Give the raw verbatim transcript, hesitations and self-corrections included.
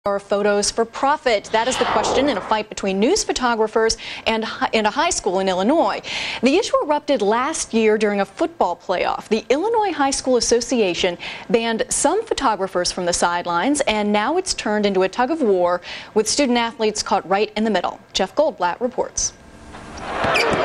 Are photos for profit? That is the question in a fight between news photographers and, and a high school in Illinois. The issue erupted last year during a football playoff. The Illinois High School Association banned some photographers from the sidelines, and now it's turned into a tug of war with student athletes caught right in the middle. Jeff Goldblatt reports.